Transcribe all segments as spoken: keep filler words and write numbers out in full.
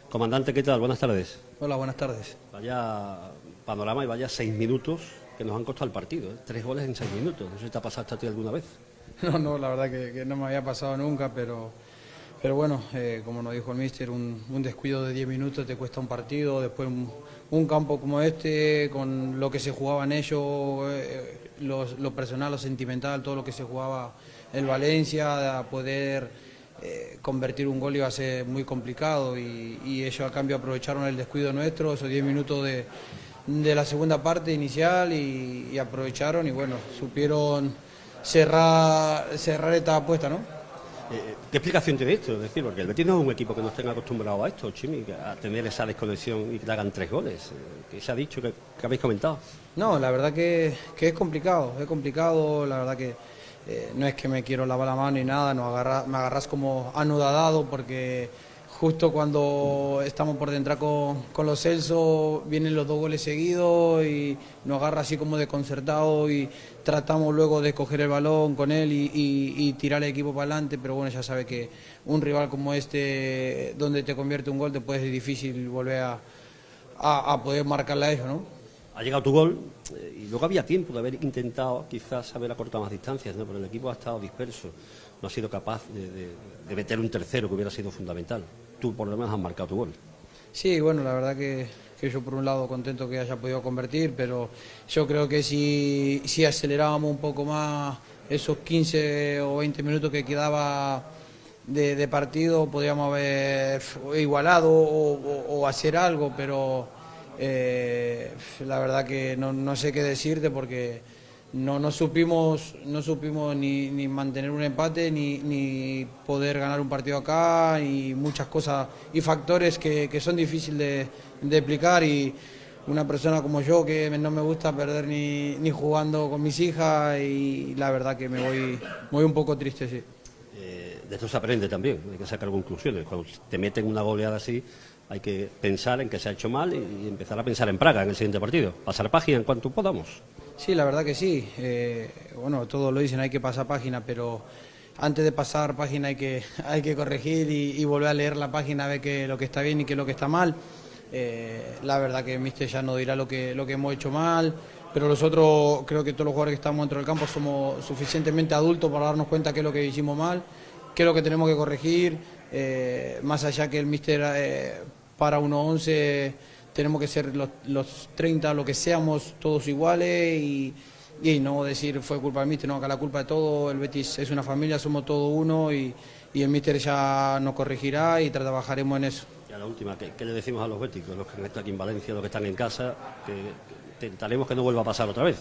Comandante, ¿qué tal? Buenas tardes. Hola, buenas tardes. Vaya panorama y vaya seis minutos que nos han costado el partido, ¿eh? Tres goles en seis minutos. No sé si te ha pasado esto a ti alguna vez. No, no, la verdad que, que no me había pasado nunca, pero, pero bueno, eh, como nos dijo el míster, un, un descuido de diez minutos te cuesta un partido, después un, un campo como este, con lo que se jugaban ellos, eh, los, lo personal, lo sentimental, todo lo que se jugaba el Valencia, a poder eh, convertir un gol iba a ser muy complicado y, y ellos a cambio aprovecharon el descuido nuestro, esos diez minutos de, de la segunda parte inicial y, y aprovecharon y bueno, supieron cerrar, cerrar esta apuesta, ¿no? Eh, ¿Qué explicación tiene esto? Es decir, porque el Betis no es un equipo que no esté acostumbrado a esto, Chimi, a tener esa desconexión y que le hagan tres goles. ¿Qué se ha dicho? ¿Qué, qué habéis comentado? No, la verdad que, que es complicado, es complicado, la verdad que eh, no es que me quiero lavar la mano ni nada, no agarra, me agarras como anudadado porque justo cuando estamos por dentro con, con los Celso vienen los dos goles seguidos y nos agarra así como desconcertado y tratamos luego de coger el balón con él y, y, y tirar el equipo para adelante, pero bueno, ya sabe que un rival como este, donde te convierte un gol, después es difícil volver a, a, a poder marcarle a ellos, ¿no? Ha llegado tu gol eh, y luego había tiempo de haber intentado quizás haber acortado más distancias, ¿no? Pero el equipo ha estado disperso, no ha sido capaz de, de, de meter un tercero que hubiera sido fundamental. Tú por lo menos has marcado tu gol. Sí, bueno, la verdad que, que yo por un lado contento que haya podido convertir, pero yo creo que si, si acelerábamos un poco más esos quince o veinte minutos que quedaba de, de partido, podríamos haber igualado o, o, o hacer algo, pero eh, la verdad que no, no sé qué decirte porque no, no supimos, no supimos ni, ni mantener un empate ni, ni poder ganar un partido acá y muchas cosas y factores que, que son difíciles de, de explicar y una persona como yo que no me gusta perder ni, ni jugando con mis hijas y la verdad que me voy, me voy un poco triste, sí. Eh, de esto se aprende también, hay que sacar conclusiones. Cuando te meten una goleada así, hay que pensar en que se ha hecho mal y empezar a pensar en Praga en el siguiente partido. Pasar página en cuanto podamos. Sí, la verdad que sí. Eh, bueno, todos lo dicen, hay que pasar página, pero antes de pasar página hay que, hay que corregir y, y volver a leer la página, a ver qué lo que está bien y qué es lo que está mal. Eh, la verdad que el míster ya nos dirá lo que, lo que hemos hecho mal, pero nosotros creo que todos los jugadores que estamos dentro del campo somos suficientemente adultos para darnos cuenta qué es lo que hicimos mal, qué es lo que tenemos que corregir, eh, más allá que el míster eh, para uno once tenemos que ser los, los treinta, lo que seamos, todos iguales y, y no decir fue culpa del míster, no, acá la culpa de todo, el Betis es una familia, somos todos uno y, y el míster ya nos corregirá y trabajaremos en eso. Y a la última, ¿qué, qué le decimos a los béticos, los que están aquí en Valencia, los que están en casa, que, que intentaremos que no vuelva a pasar otra vez?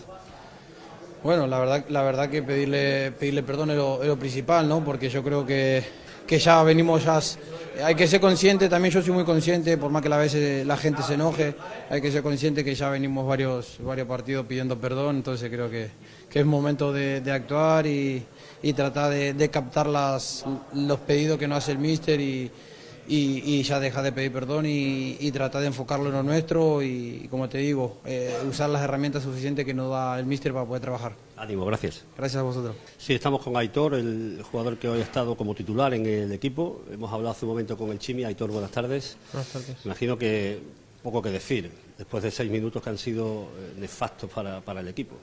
Bueno, la verdad, la verdad que pedirle, pedirle perdón es lo, es lo principal, ¿no? Porque yo creo que, que ya venimos, ya hay que ser consciente, también yo soy muy consciente, por más que a veces la gente se enoje, hay que ser consciente que ya venimos varios, varios partidos pidiendo perdón, entonces creo que, que es momento de, de actuar y, y tratar de, de captar las, los pedidos que nos hace el míster y, y, y ya dejar de pedir perdón y, y tratar de enfocarlo en lo nuestro y, y como te digo, eh, usar las herramientas suficientes que nos da el míster para poder trabajar. Ánimo, gracias. Gracias a vosotros. Sí, estamos con Aitor, el jugador que hoy ha estado como titular en el equipo. Hemos hablado hace un momento con el Chimi. Aitor, buenas tardes. Buenas tardes. Imagino que poco que decir, después de seis minutos que han sido nefastos para, para el equipo.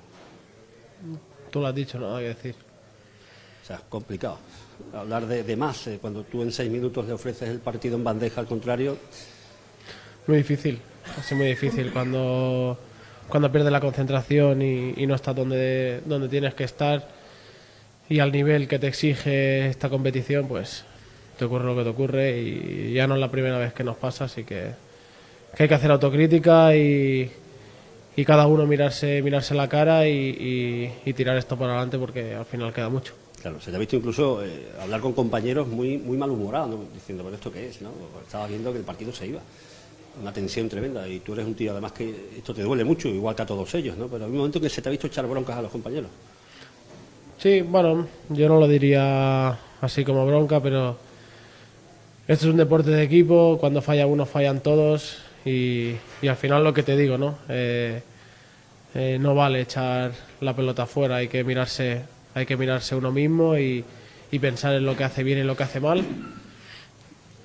Tú lo has dicho, no hay que decir. O sea, es complicado. Hablar de, de más, eh, cuando tú en seis minutos le ofreces el partido en bandeja al contrario. Muy difícil, es muy difícil cuando, cuando pierdes la concentración y, y no estás donde, donde tienes que estar y al nivel que te exige esta competición, pues te ocurre lo que te ocurre y ya no es la primera vez que nos pasa, así que, que hay que hacer autocrítica y, y cada uno mirarse, mirarse la cara y, y, y tirar esto por adelante porque al final queda mucho. Claro, se te ha visto incluso eh, hablar con compañeros muy muy malhumorados, ¿no? Diciendo, ¿pero esto qué es? ¿No? Estaba viendo que el partido se iba. Una tensión tremenda. Y tú eres un tío, además, que esto te duele mucho, igual que a todos ellos, ¿no? Pero hay un momento que se te ha visto echar broncas a los compañeros. Sí, bueno, yo no lo diría así como bronca, pero esto es un deporte de equipo, cuando falla uno fallan todos y, y al final lo que te digo, ¿no? Eh, eh, no vale echar la pelota afuera, hay que mirarse... Hay que mirarse uno mismo y, y pensar en lo que hace bien y lo que hace mal.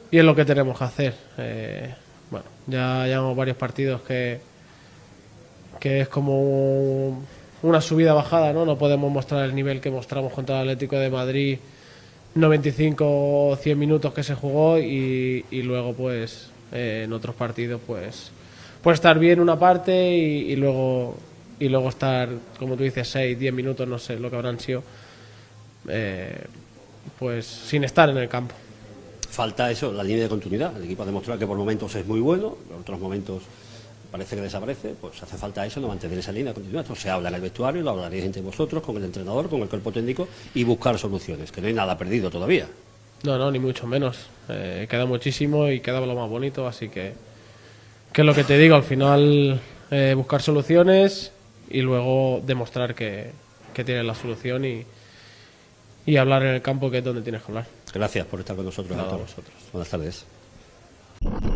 y es lo que tenemos que hacer. Eh, bueno, ya llevamos varios partidos que, que es como una subida-bajada, ¿no? No podemos mostrar el nivel que mostramos contra el Atlético de Madrid, noventa y cinco o cien minutos que se jugó, y, y luego pues eh, en otros partidos pues, pues estar bien una parte y, y luego y luego estar, como tú dices, seis, diez minutos, no sé lo que habrán sido, eh, pues sin estar en el campo. Falta eso, la línea de continuidad. El equipo ha demostrado que por momentos es muy bueno, en otros momentos parece que desaparece. Pues hace falta eso, no mantener esa línea de continuidad. Esto se habla en el vestuario, lo hablaréis entre vosotros, con el entrenador, con el cuerpo técnico, y buscar soluciones, que no hay nada perdido todavía. No, no, ni mucho menos. Eh, queda muchísimo y queda lo más bonito, así que, que es lo que te digo, al final eh, buscar soluciones y luego demostrar que, que tienes la solución y, y hablar en el campo, que es donde tienes que hablar. Gracias por estar con nosotros. No, a vosotros. Buenas tardes.